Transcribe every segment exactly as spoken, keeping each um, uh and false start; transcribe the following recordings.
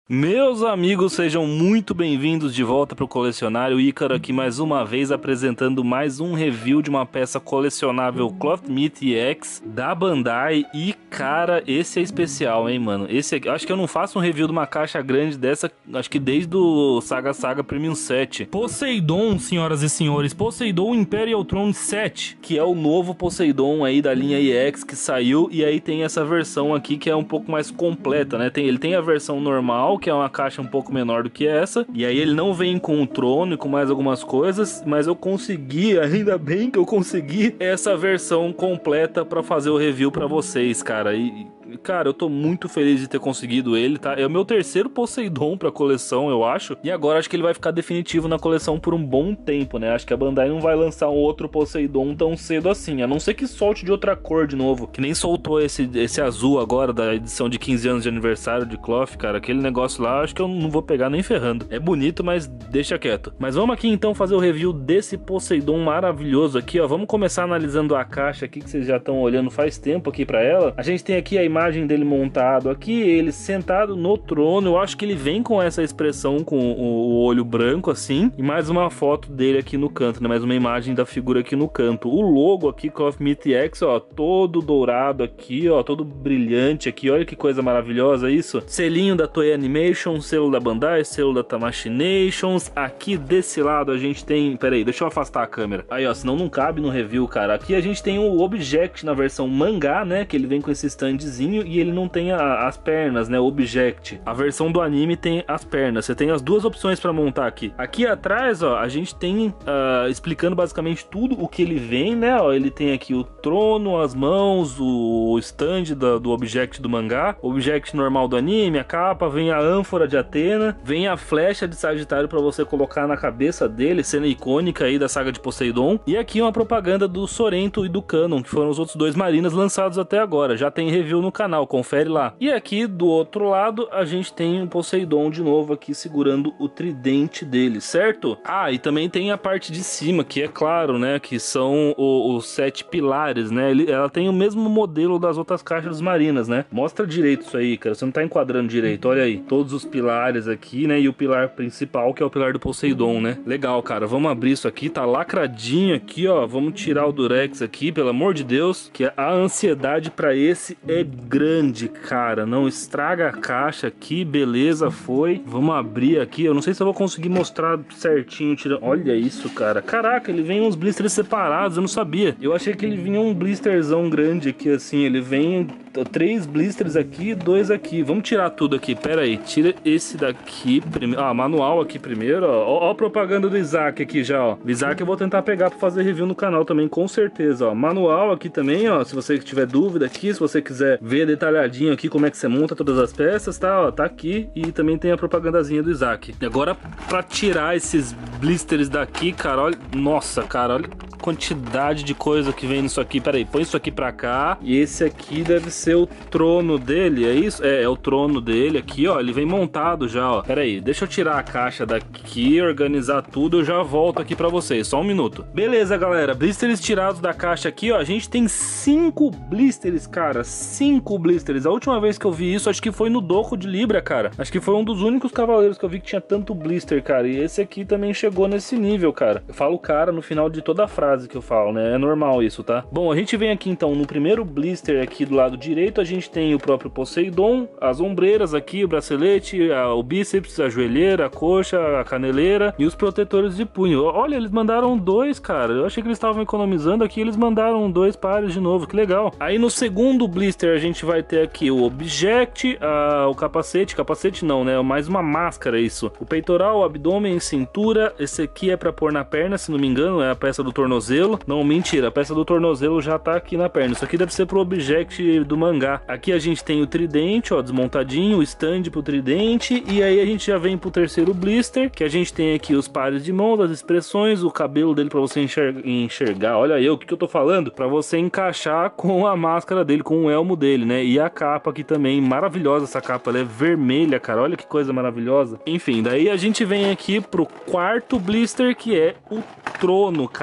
Meus amigos, sejam muito bem-vindos de volta para o Colecionário Ícaro aqui mais uma vez apresentando mais um review de uma peça colecionável Cloth Meat X da Bandai. E cara, esse é especial, hein, mano? Esse aqui, acho que eu não faço um review de uma caixa grande dessa, acho que desde o Saga Saga Premium sete. Poseidon, senhoras e senhores, Poseidon Imperial Throne sete, que é o novo Poseidon aí da linha E X que saiu, e aí tem essa versão aqui que é um pouco mais completa, né? Tem, ele tem a versão normal, que é uma caixa um pouco menor do que essa, e aí ele não vem com o trono e com mais algumas coisas, mas eu consegui, ainda bem que eu consegui essa versão completa pra fazer o review pra vocês, cara. E cara, eu tô muito feliz de ter conseguido ele, tá? É o meu terceiro Poseidon pra coleção, eu acho. E agora acho que ele vai ficar definitivo na coleção por um bom tempo, né? Acho que a Bandai não vai lançar um outro Poseidon tão cedo assim. A não ser que solte de outra cor de novo. Que nem soltou esse, esse azul agora da edição de quinze anos de aniversário de Cloth, cara. Aquele negócio lá, acho que eu não vou pegar nem ferrando. É bonito, mas deixa quieto. Mas vamos aqui então fazer o review desse Poseidon maravilhoso aqui, ó. Vamos começar analisando a caixa aqui, que vocês já estão olhando faz tempo aqui pra ela. A gente tem aqui a imagem imagem dele montado aqui, ele sentado no trono. Eu acho que ele vem com essa expressão com o, o olho branco assim, e mais uma foto dele aqui no canto, né? Mais uma imagem da figura aqui no canto. O logo aqui, Cloth Meat X, ó, todo dourado aqui, ó, todo brilhante aqui. Olha que coisa maravilhosa isso. Selinho da Toei Animation, selo da Bandai, selo da Tamashii Nations. Aqui desse lado a gente tem... Pera aí, deixa eu afastar a câmera. Aí, ó, senão não cabe no review, cara. Aqui a gente tem o Object na versão mangá, né? Que ele vem com esse standzinho e ele não tem a, as pernas, né? Object. A versão do anime tem as pernas. Você tem as duas opções para montar aqui. Aqui atrás, ó, a gente tem uh, explicando basicamente tudo o que ele vem, né? Ó, ele tem aqui o trono, as mãos, o stand do, do Object do mangá, o Object normal do anime, a capa, vem a ânfora de Atena, vem a flecha de Sagitário para você colocar na cabeça dele, cena icônica aí da saga de Poseidon. E aqui uma propaganda do Sorrento e do Canon, que foram os outros dois marinas lançados até agora. Já tem review no canal, confere lá. E aqui do outro lado a gente tem o Poseidon de novo aqui segurando o tridente dele, certo? Ah, e também tem a parte de cima, que é claro, né, que são o, os sete pilares, né? Ele, ela tem o mesmo modelo das outras caixas marinas, né? Mostra direito isso aí, cara, você não tá enquadrando direito, olha aí, todos os pilares aqui, né, e o pilar principal, que é o pilar do Poseidon, né? Legal, cara, vamos abrir isso aqui, tá lacradinho aqui, ó, vamos tirar o Durex aqui, pelo amor de Deus, que a ansiedade pra esse é grande, cara. Não estraga a caixa aqui, beleza, foi. Vamos abrir aqui, eu não sei se eu vou conseguir mostrar certinho, tirando. Olha isso, cara. Caraca, ele vem uns blisters separados, eu não sabia. Eu achei que ele vinha um blisterzão grande aqui, assim, ele vem três blisters aqui, dois aqui. Vamos tirar tudo aqui, pera aí. Tira esse daqui primeiro. Ah, manual aqui primeiro, ó. Ó, ó a propaganda do Isaac aqui já, ó. O Isaac eu vou tentar pegar pra fazer review no canal também, com certeza, ó. Manual aqui também, ó, se você tiver dúvida aqui, se você quiser ver detalhadinho aqui como é que você monta todas as peças, tá, ó, tá aqui. E também tem a propagandazinha do Isaac. E agora, pra tirar esses blisters daqui, cara, olha... Nossa, cara, olha a quantidade de coisa que vem nisso aqui. Pera aí, põe isso aqui pra cá. E esse aqui deve ser o trono dele, é isso? É, é o trono dele aqui, ó. Ele vem montado já, ó. Pera aí, deixa eu tirar a caixa daqui, organizar tudo. Eu já volto aqui pra vocês, só um minuto. Beleza, galera, blisters tirados da caixa aqui, ó. A gente tem cinco blisters, cara. Cinco blisters. A última vez que eu vi isso, acho que foi no Doco de Libra, cara. Acho que foi um dos únicos cavaleiros que eu vi que tinha tanto blister, cara. E esse aqui também chegou nesse nível, cara. Eu falo cara no final de toda a frase que eu falo, né? É normal isso, tá? Bom, a gente vem aqui então no primeiro blister aqui do lado direito, a gente tem o próprio Poseidon, as ombreiras aqui, o bracelete, a, o bíceps, a joelheira, a coxa, a caneleira e os protetores de punho. Olha, eles mandaram dois, cara. Eu achei que eles estavam economizando aqui, eles mandaram dois pares de novo, que legal. Aí no segundo blister a gente vai ter aqui o Object, a, o capacete, capacete não, né? Mais uma máscara isso. O peitoral, o abdômen, cintura. Esse aqui é pra pôr na perna, se não me engano, é a peça do tornozelo. Não, mentira, a peça do tornozelo já tá aqui na perna. Isso aqui deve ser pro Object do mangá. Aqui a gente tem o tridente, ó, desmontadinho, o stand pro tridente. E aí a gente já vem pro terceiro blister, que a gente tem aqui os pares de mãos, as expressões, o cabelo dele pra você enxergar. enxergar. Olha aí, o que, que eu tô falando? Pra você encaixar com a máscara dele, com o elmo dele, né? E a capa aqui também, maravilhosa essa capa, ela é vermelha, cara. Olha que coisa maravilhosa. Enfim, daí a gente vem aqui pro quarto blister, que é o trono, cara. Maravilhoso.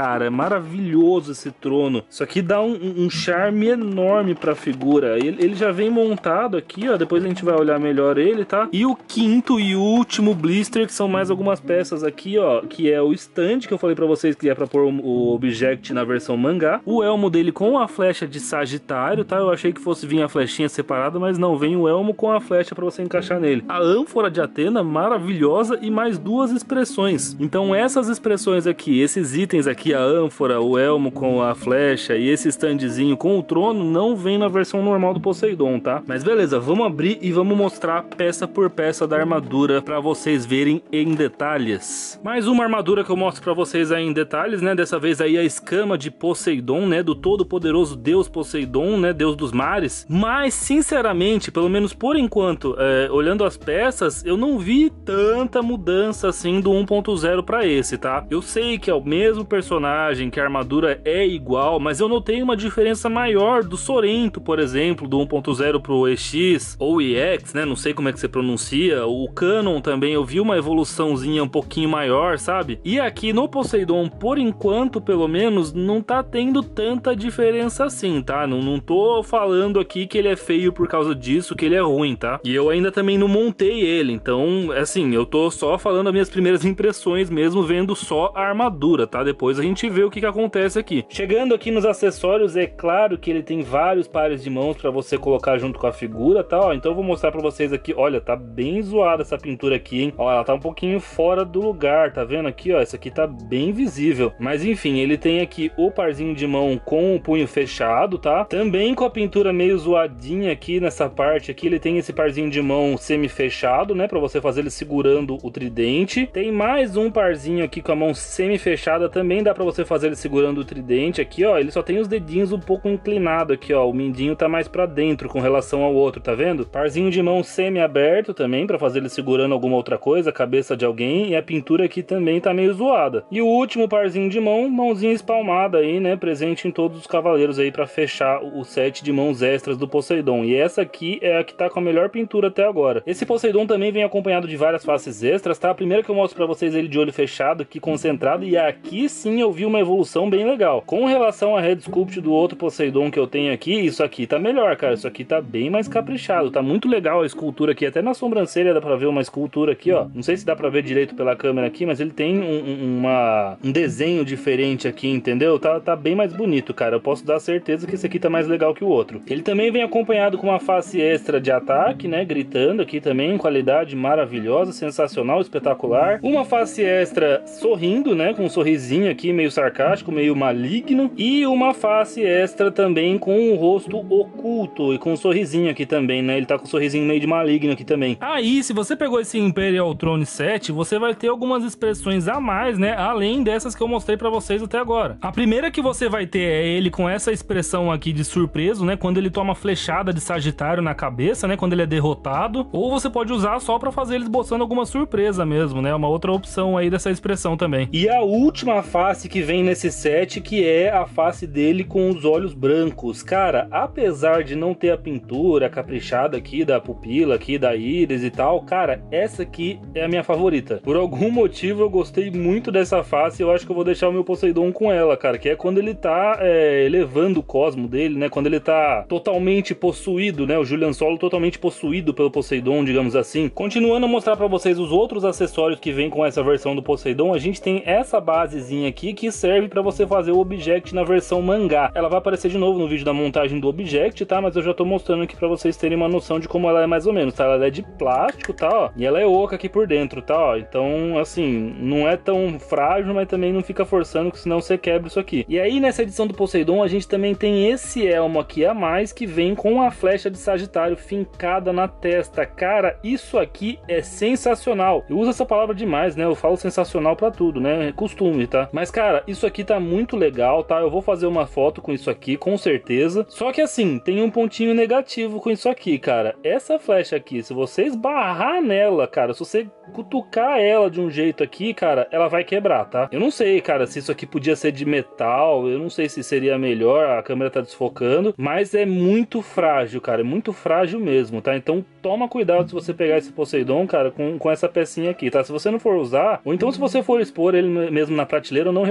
maravilhoso esse trono. Isso aqui dá um, um charme enorme pra figura. Ele, ele já vem montado aqui, ó. Depois a gente vai olhar melhor ele, tá? E o quinto e último blister, que são mais algumas peças aqui, ó, que é o stand, que eu falei pra vocês que é pra pôr o, o Object na versão mangá. O elmo dele com a flecha de Sagitário, tá? Eu achei que fosse vir a flechinha separada, mas não, vem o elmo com a flecha pra você encaixar nele. A ânfora de Athena, maravilhosa, e mais duas expressões. Então essas expressões aqui, esses itens aqui, a ânfora, o elmo com a flecha e esse standzinho com o trono, não vem na versão normal do Poseidon, tá? Mas beleza, vamos abrir e vamos mostrar peça por peça da armadura pra vocês verem em detalhes. Mais uma armadura que eu mostro pra vocês aí em detalhes, né? Dessa vez aí a escama de Poseidon, né? Do todo-poderoso deus Poseidon, né? Deus dos mares. Mas, sinceramente, pelo menos por enquanto, é, olhando as peças, eu não vi tanta mudança assim do um ponto zero pra esse, tá? Eu sei que é o mesmo personagem, que a armadura é igual, mas eu notei uma diferença maior do Sorento, por exemplo, do um ponto zero pro E X ou E X, né? Não sei como é que você pronuncia. O Canon também, eu vi uma evoluçãozinha um pouquinho maior, sabe? E aqui no Poseidon, por enquanto, pelo menos, não tá tendo tanta diferença assim, tá? Não, não tô falando aqui que ele é feio por causa disso, que ele é ruim, tá? E eu ainda também não montei ele, então, assim, eu tô só falando as minhas primeiras impressões mesmo, vendo só a armadura, tá? Depois a gente vê o que que acontece aqui. Chegando aqui nos acessórios, é claro que ele tem vários pares de mãos pra você colocar junto com a figura, tá? Ó, então eu vou mostrar pra vocês aqui, olha, tá bem zoada essa pintura aqui, hein? Ó, ela tá um pouquinho fora do lugar, tá vendo aqui, ó? Essa aqui tá bem visível. Mas enfim, ele tem aqui o parzinho de mão com o punho fechado, tá? Também com a pintura meio zoadinha aqui nessa parte aqui, ele tem esse parzinho de mão semi-fechado, né? Pra você fazer ele segurando o tridente. Tem mais um parzinho aqui com a mão semi-fechada, também dá pra você fazer ele segurando o tridente aqui, ó. Ele só tem os dedinhos um pouco inclinado aqui, ó. O mindinho tá mais pra dentro com relação ao outro, tá vendo? Parzinho de mão semi-aberto também, pra fazer ele segurando alguma outra coisa, a cabeça de alguém. E a pintura aqui também tá meio zoada. E o último parzinho de mão, mãozinha espalmada aí, né? Presente em todos os cavaleiros aí pra fechar o set de mãos extras do Poseidon. E essa aqui é a que tá com a melhor pintura até agora. Esse Poseidon também vem acompanhado de várias faces extras, tá? A primeira que eu mostro pra vocês é ele de olho fechado, aqui concentrado. E aqui sim eu vi uma evolução bem legal. Com relação à Head Sculpt do outro Poseidon que eu tenho aqui, isso aqui tá melhor, cara. Isso aqui tá bem mais caprichado. Tá muito legal a escultura aqui. Até na sobrancelha dá pra ver uma escultura aqui, ó. Não sei se dá pra ver direito pela câmera aqui, mas ele tem um, um, uma, um desenho diferente aqui, entendeu? Tá, tá bem mais bonito, cara. Eu posso dar certeza que esse aqui tá mais legal que o outro. Ele também vem acompanhado com uma face extra de ataque, né? Gritando aqui também, qualidade maravilhosa, sensacional, espetacular. Uma face extra sorrindo, né? Com um sorrisinho aqui, meio sarcástico, meio maligno. E uma face extra também com o rosto oculto e com um sorrisinho aqui também, né? Ele tá com um sorrisinho meio de maligno aqui também. Aí, se você pegou esse Imperial Throne set, você vai ter algumas expressões a mais, né? Além dessas que eu mostrei pra vocês até agora. A primeira que você vai ter é ele com essa expressão aqui de surpreso, né? Quando ele toma flechada de Sagitário na cabeça, né? Quando ele é derrotado. Ou você pode usar só pra fazer ele esboçando alguma surpresa mesmo, né? Uma outra opção aí dessa expressão também. E a última face que vem nesse set, que é a face dele com os olhos brancos. Cara, apesar de não ter a pintura caprichada aqui da pupila, aqui da íris e tal, cara, essa aqui é a minha favorita. Por algum motivo eu gostei muito dessa face e eu acho que eu vou deixar o meu Poseidon com ela, cara, que é quando ele tá é, elevando o cosmo dele, né? Quando ele tá totalmente possuído, né? O Julian Solo totalmente possuído pelo Poseidon, digamos assim. Continuando a mostrar pra vocês os outros acessórios que vem com essa versão do Poseidon, a gente tem essa basezinha aqui que serve pra você fazer o Object na versão mangá. Ela vai aparecer de novo no vídeo da montagem do Object, tá? Mas eu já tô mostrando aqui pra vocês terem uma noção de como ela é mais ou menos, tá? Ela é de plástico, tá? Ó, e ela é oca aqui por dentro, tá? Ó, então, assim, não é tão frágil, mas também não fica forçando, que senão você quebra isso aqui. E aí, nessa edição do Poseidon, a gente também tem esse elmo aqui a mais, que vem com a flecha de Sagitário fincada na testa. Cara, isso aqui é sensacional. Eu uso essa palavra demais, né? Eu falo sensacional pra tudo, né? É costume, tá? Mas, cara, isso aqui tá muito legal, tá? Eu vou fazer uma foto com isso aqui, com certeza. Só que, assim, tem um pontinho negativo com isso aqui, cara. Essa flecha aqui, se você esbarrar nela, cara, se você cutucar ela de um jeito aqui, cara, ela vai quebrar, tá? Eu não sei, cara, se isso aqui podia ser de metal, eu não sei se seria melhor, a câmera tá desfocando, mas é muito frágil, cara, é muito frágil mesmo, tá? Então toma cuidado se você pegar esse Poseidon, cara, com, com essa pecinha aqui, tá? Se você não for usar, ou então se você for expor ele mesmo na prateleira, eu não recomendo você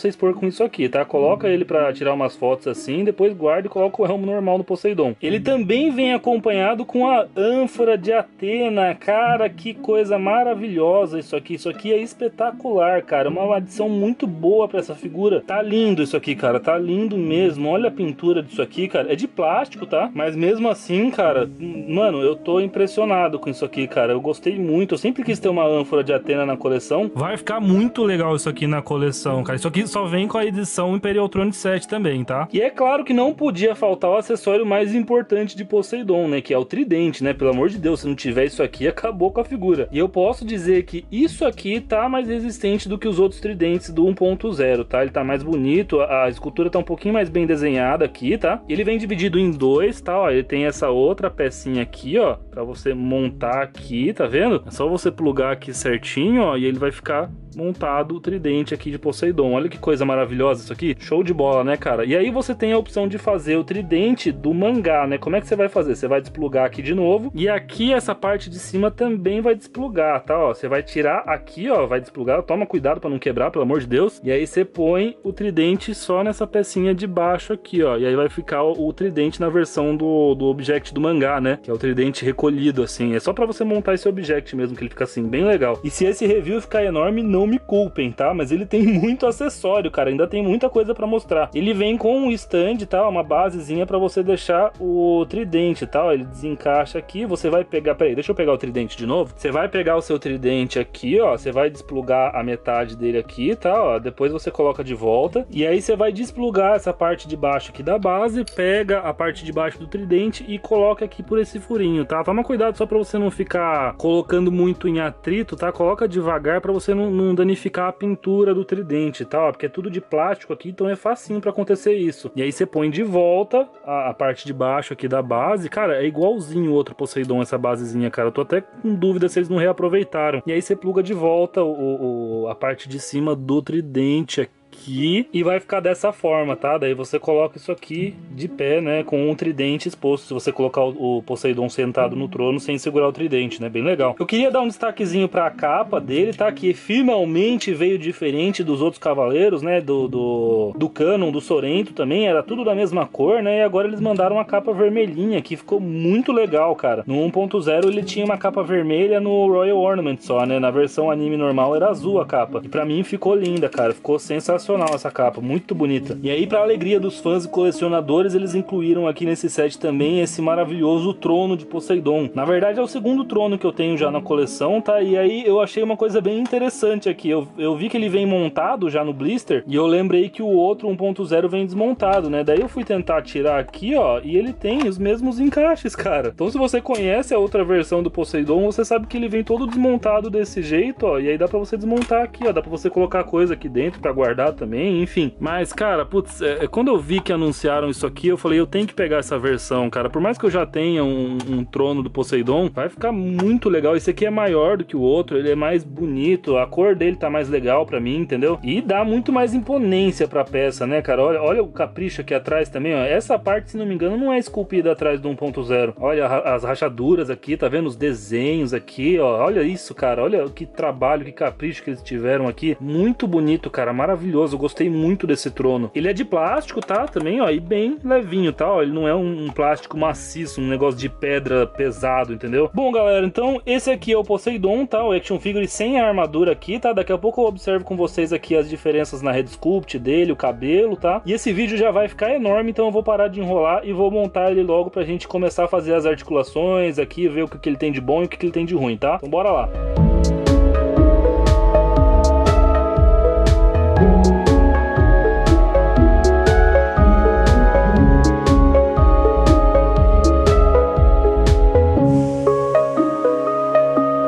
você expor com isso aqui, tá? Coloca ele pra tirar umas fotos assim, depois guarda e coloca o elmo normal no Poseidon. Ele também vem acompanhado com a ânfora de Athena. Cara, que coisa maravilhosa isso aqui. Isso aqui é espetacular, cara. Uma adição muito boa pra essa figura. Tá lindo isso aqui, cara. Tá lindo mesmo. Olha a pintura disso aqui, cara. É de plástico, tá? Mas mesmo assim, cara, mano, eu tô impressionado com isso aqui, cara. Eu gostei muito. Eu sempre quis ter uma ânfora de Athena na coleção. Vai ficar muito legal isso aqui na coleção, cara. Isso aqui só vem com a edição Imperial Throne sete também, tá? E é claro que não podia faltar o acessório mais importante de Poseidon, né? Que é o tridente, né? Pelo amor de Deus, se não tiver isso aqui, acabou com a figura. E eu posso dizer que isso aqui tá mais resistente do que os outros tridentes do um ponto zero, tá? Ele tá mais bonito, a escultura tá um pouquinho mais bem desenhada aqui, tá? Ele vem dividido em dois, tá? Ó, ele tem essa outra pecinha aqui, ó, pra você montar aqui, tá vendo? É só você plugar aqui certinho, ó, e ele vai ficar montado o tridente aqui de Poseidon. Olha que coisa maravilhosa isso aqui. Show de bola, né, cara? E aí você tem a opção de fazer o tridente do mangá, né? Como é que você vai fazer? Você vai desplugar aqui de novo. E aqui essa parte de cima também vai desplugar, tá? Ó, você vai tirar aqui, ó, vai desplugar. Toma cuidado pra não quebrar, pelo amor de Deus. E aí você põe o tridente só nessa pecinha de baixo aqui, ó. E aí vai ficar o, o tridente na versão do, do object do mangá, né? Que é o tridente recolhido, assim. É só pra você montar esse object mesmo, que ele fica assim, bem legal. E se esse review ficar enorme, não me culpem, tá? Mas ele tem muito acessório, cara. Ainda tem muita coisa pra mostrar. Ele vem com um stand, tá? Uma basezinha pra você deixar o tridente, tá? Ele desencaixa aqui. Você vai pegar... Peraí, deixa eu pegar o tridente de novo. Você vai pegar o seu tridente aqui, ó. Você vai desplugar a metade dele aqui, tá? Ó, depois você coloca de volta. E aí você vai desplugar essa parte de baixo aqui da base, pega a parte de baixo do tridente e coloca aqui por esse furinho, tá? Toma cuidado só pra você não ficar colocando muito em atrito, tá? Coloca devagar pra você não, não danificar a pintura do tridente, tá? Porque é tudo de plástico aqui, então é facinho pra acontecer isso. E aí você põe de volta a, a parte de baixo aqui da base. Cara, é igualzinho o outro Poseidon, essa basezinha, cara. Eu tô até com dúvida se eles não reaproveitaram. E aí você pluga de volta o, o, a parte de cima do tridente aqui. Aqui, e vai ficar dessa forma, tá? Daí você coloca isso aqui de pé, né? Com um tridente exposto. Se você colocar o Poseidon sentado no trono sem segurar o tridente, né? Bem legal. Eu queria dar um destaquezinho pra capa dele, tá? Que finalmente veio diferente dos outros cavaleiros, né? Do, do, do Canon, do Sorrento também. Era tudo da mesma cor, né? E agora eles mandaram uma capa vermelhinha, que ficou muito legal, cara. No um ponto zero ele tinha uma capa vermelha no Royal Ornament só, né? Na versão anime normal era azul a capa. E pra mim ficou linda, cara. Ficou sensacional essa capa, muito bonita. E aí, pra alegria dos fãs e colecionadores, eles incluíram aqui nesse set também esse maravilhoso trono de Poseidon. Na verdade é o segundo trono que eu tenho já na coleção, tá? E aí eu achei uma coisa bem interessante aqui. Eu, eu vi que ele vem montado já no blister, e eu lembrei que o outro um ponto zero vem desmontado, né? Daí eu fui tentar tirar aqui, ó, e ele tem os mesmos encaixes, cara. Então se você conhece a outra versão do Poseidon, você sabe que ele vem todo desmontado desse jeito, ó, e aí dá pra você desmontar aqui, ó, dá pra você colocar coisa aqui dentro pra guardar também, enfim. Mas, cara, putz, é, quando eu vi que anunciaram isso aqui, eu falei, eu tenho que pegar essa versão, cara. Por mais que eu já tenha um, um trono do Poseidon, vai ficar muito legal. Esse aqui é maior do que o outro, ele é mais bonito, a cor dele tá mais legal pra mim, entendeu? E dá muito mais imponência pra peça, né, cara? Olha, olha o capricho aqui atrás também, ó. Essa parte, se não me engano, não é esculpida atrás do um ponto zero. Olha as rachaduras aqui, tá vendo? Os desenhos aqui, ó. Olha isso, cara. Olha que trabalho, que capricho que eles tiveram aqui. Muito bonito, cara. Maravilhoso. Eu gostei muito desse trono. Ele é de plástico, tá? Também, ó. E bem levinho, tá? Ó, ele não é um, um plástico maciço, um negócio de pedra pesado, entendeu? Bom, galera, então esse aqui é o Poseidon, tá? O action figure sem a armadura aqui, tá? Daqui a pouco eu observo com vocês aqui as diferenças na head sculpt dele, o cabelo, tá? E esse vídeo já vai ficar enorme, então eu vou parar de enrolar e vou montar ele logo pra gente começar a fazer as articulações aqui, ver o que, que ele tem de bom e o que, que ele tem de ruim, tá? Então bora lá!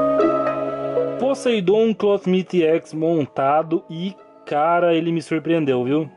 Poseidon Clothmeet X montado e, cara, ele me surpreendeu, viu?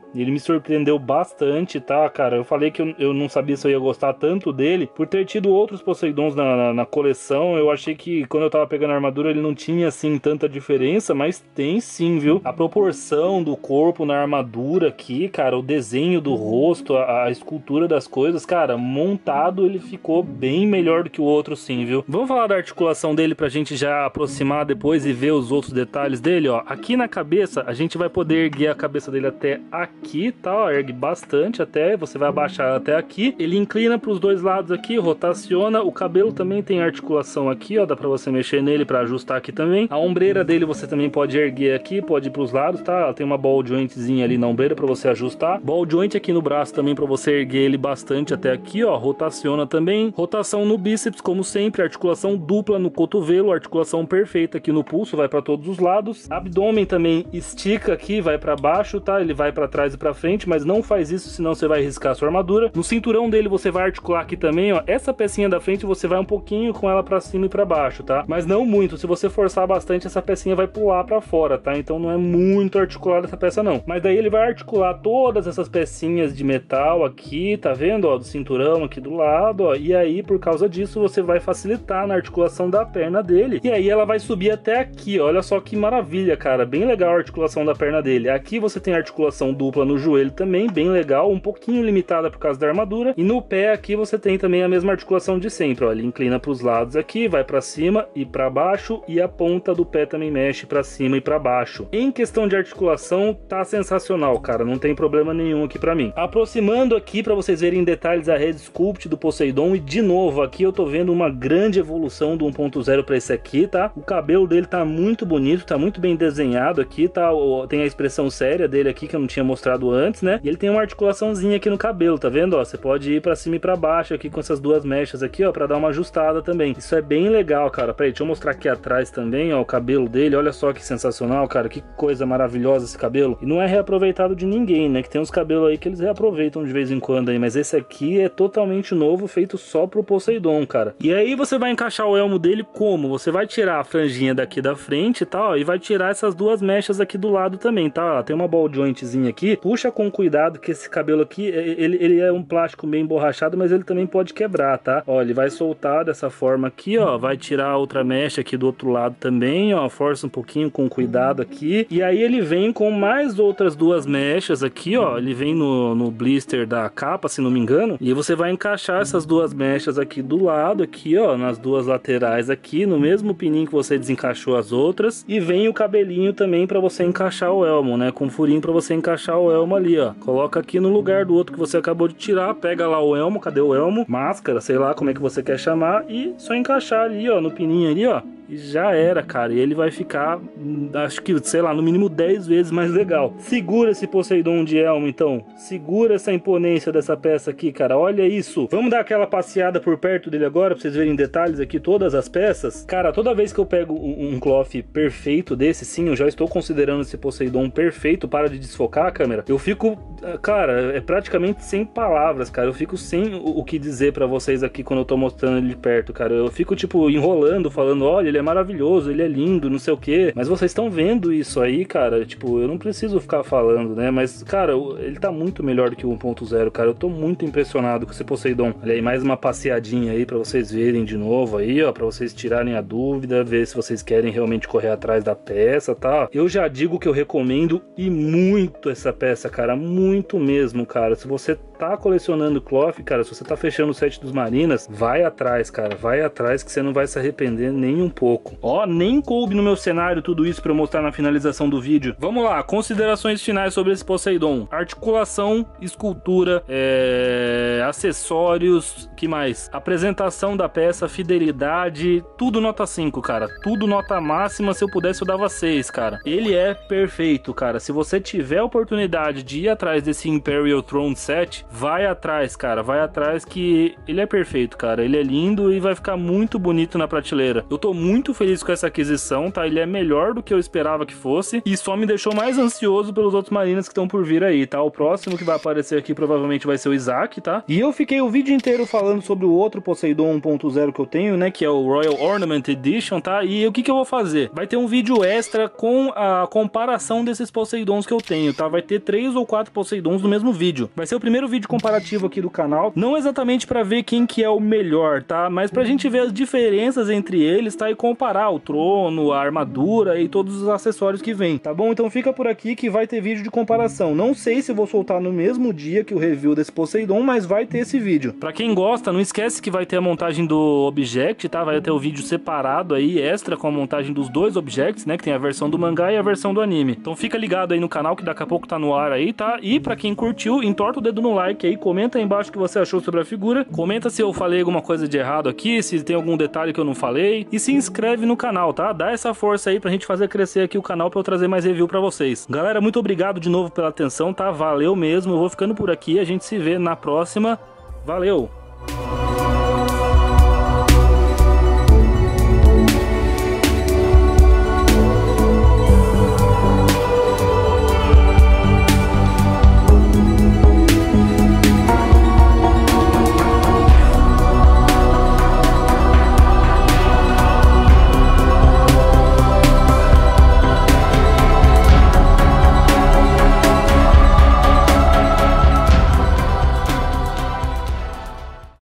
Ele me surpreendeu bastante, tá, cara? Eu falei que eu, eu não sabia se eu ia gostar tanto dele, por ter tido outros Poseidons na, na, na coleção. Eu achei que quando eu tava pegando a armadura ele não tinha, assim, tanta diferença, mas tem sim, viu? A proporção do corpo na armadura aqui, cara, o desenho do rosto, a, a escultura das coisas, cara, montado ele ficou bem melhor do que o outro sim, viu? Vamos falar da articulação dele pra gente já aproximar depois e ver os outros detalhes dele, ó. Aqui na cabeça, a gente vai poder erguer a cabeça dele até aqui, tá? Ó, ergue bastante até, você vai abaixar até aqui. Ele inclina pros dois lados aqui, rotaciona. O cabelo também tem articulação aqui, ó, dá pra você mexer nele pra ajustar aqui também. A ombreira dele você também pode erguer aqui, pode ir pros lados, tá? Ela tem uma ball jointzinha ali na ombreira pra você ajustar. Ball joint aqui no braço também pra você erguer ele bastante até aqui, ó, rotaciona também. Rotação no bíceps, como sempre, articulação dupla no cotovelo, articulação perfeita aqui no pulso, vai pra todos os lados. Abdômen também estica aqui, vai pra baixo, tá? Ele vai pra trás e pra frente, mas não faz isso, senão você vai riscar a sua armadura. No cinturão dele você vai articular aqui também, ó. Essa pecinha da frente você vai um pouquinho com ela pra cima e pra baixo, tá? Mas não muito, se você forçar bastante, essa pecinha vai pular pra fora, tá? Então não é muito articulada essa peça não. Mas daí ele vai articular todas essas pecinhas de metal aqui, tá vendo, ó? Do cinturão aqui do lado, ó. E aí, por causa disso, você vai facilitar na articulação da perna dele. E aí ela vai subir até aqui, ó. Olha só que maravilha, cara. Bem legal a articulação da perna dele. Aqui você tem articulação dupla no joelho também, bem legal. Um pouquinho limitada por causa da armadura. E no pé aqui você tem também a mesma articulação de sempre, ó. Ele inclina para os lados aqui, vai para cima e para baixo. E a ponta do pé também mexe para cima e para baixo. Em questão de articulação, tá sensacional, cara. Não tem problema nenhum aqui para mim. Aproximando aqui para vocês verem em detalhes a Head Sculpt do Poseidon. E de novo, aqui eu tô vendo uma grande evolução do um ponto zero para esse aqui, tá? O cabelo dele tá muito bonito, tá muito bem desenhado aqui, tá? Tem a expressão séria dele aqui que eu não tinha mostrado antes, né? E ele tem uma articulaçãozinha aqui no cabelo, tá vendo? Ó, você pode ir para cima e para baixo aqui com essas duas mechas aqui, ó, para dar uma ajustada também. Isso é bem legal, cara. Peraí, deixa eu mostrar aqui atrás também, ó, o cabelo dele. Olha só que sensacional, cara. Que coisa maravilhosa esse cabelo. E não é reaproveitado de ninguém, né? Que tem uns cabelos aí que eles reaproveitam de vez em quando aí, mas esse aqui é totalmente novo, feito só pro Poseidon, cara. E aí você vai encaixar o elmo dele como? Você vai tirar a franjinha daqui da frente, tá? Ó, e vai tirar essas duas mechas aqui do lado também, tá? Ó, tem uma ball jointzinha aqui. Puxa com cuidado que esse cabelo aqui, ele, ele é um plástico meio emborrachado, mas ele também pode quebrar, tá? Ó, ele vai soltar dessa forma aqui, ó. Vai tirar a outra mecha aqui do outro lado também, ó. Força um pouquinho com cuidado aqui. E aí ele vem com mais outras duas mechas aqui, ó. Ele vem no, no blister da capa, se não me engano. E você vai encaixar essas duas mechas aqui do lado, aqui, ó. Nas duas laterais aqui, no mesmo pininho que você desencaixou as outras. E vem o cabelinho também pra você encaixar o elmo, né? Com furinho pra você encaixar o elmo ali, ó. Coloca aqui no lugar do outro que você acabou de tirar. Pega lá o elmo, cadê o elmo? Máscara, sei lá como é que você quer chamar. E só encaixar ali, ó, no pininho ali, ó. E já era, cara. E ele vai ficar, acho que, sei lá, no mínimo dez vezes mais legal. Segura esse Poseidon de elmo, então. Segura essa imponência dessa peça aqui, cara. Olha isso. Vamos dar aquela passeada por perto dele agora, pra vocês verem em detalhes aqui todas as peças. Cara, toda vez que eu pego um, um cloth perfeito desse, sim, eu já estou considerando esse Poseidon perfeito. Para de desfocar a câmera. Eu fico, cara, é praticamente sem palavras, cara. Eu fico sem o, o que dizer pra vocês aqui quando eu tô mostrando ele de perto, cara. Eu fico, tipo, enrolando, falando, olha, ele é maravilhoso, ele é lindo, não sei o que, mas vocês estão vendo isso aí, cara, tipo, eu não preciso ficar falando, né, mas, cara, ele tá muito melhor do que o um ponto zero, cara, eu tô muito impressionado com esse Poseidon. Olha aí, mais uma passeadinha aí pra vocês verem de novo aí, ó, pra vocês tirarem a dúvida, ver se vocês querem realmente correr atrás da peça, tá? Eu já digo que eu recomendo e muito essa peça, cara, muito mesmo, cara. Se você tá colecionando cloth, cara, se você tá fechando o set dos Marinas, vai atrás, cara, vai atrás que você não vai se arrepender nem um pouco. Ó, nem coube no meu cenário tudo isso pra eu mostrar na finalização do vídeo. Vamos lá, considerações finais sobre esse Poseidon. Articulação, escultura, é... acessórios, que mais? Apresentação da peça, fidelidade, tudo nota cinco, cara. Tudo nota máxima, se eu pudesse eu dava seis, cara. Ele é perfeito, cara. Se você tiver a oportunidade de ir atrás desse Imperial Throne Set, vai atrás, cara, vai atrás que ele é perfeito, cara, ele é lindo e vai ficar muito bonito na prateleira. Eu tô muito feliz com essa aquisição, tá? Ele é melhor do que eu esperava que fosse e só me deixou mais ansioso pelos outros Marinas que estão por vir aí, tá? O próximo que vai aparecer aqui provavelmente vai ser o Isaac, tá? E eu fiquei o vídeo inteiro falando sobre o outro Poseidon um ponto zero que eu tenho, né? Que é o Royal Ornament Edition, tá? E o que que eu vou fazer? Vai ter um vídeo extra com a comparação desses Poseidons que eu tenho, tá? Vai ter três ou quatro Poseidons no mesmo vídeo. Vai ser o primeiro vídeo comparativo aqui do canal, não exatamente pra ver quem que é o melhor, tá? Mas pra gente ver as diferenças entre eles, tá? E comparar o trono, a armadura e todos os acessórios que vem, tá bom? Então fica por aqui que vai ter vídeo de comparação. Não sei se vou soltar no mesmo dia que o review desse Poseidon, mas vai ter esse vídeo. Pra quem gosta, não esquece que vai ter a montagem do Object, tá? Vai ter o vídeo separado aí, extra, com a montagem dos dois Objects, né? Que tem a versão do mangá e a versão do anime. Então fica ligado aí no canal que daqui a pouco tá no ar aí, tá? E pra quem curtiu, entorta o dedo no like aí, comenta aí embaixo o que você achou sobre a figura, comenta se eu falei alguma coisa de errado aqui, se tem algum detalhe que eu não falei, e se inscreve no canal, tá? Dá essa força aí pra gente fazer crescer aqui o canal pra eu trazer mais review pra vocês. Galera, muito obrigado de novo pela atenção, tá? Valeu mesmo, eu vou ficando por aqui, a gente se vê na próxima. Valeu!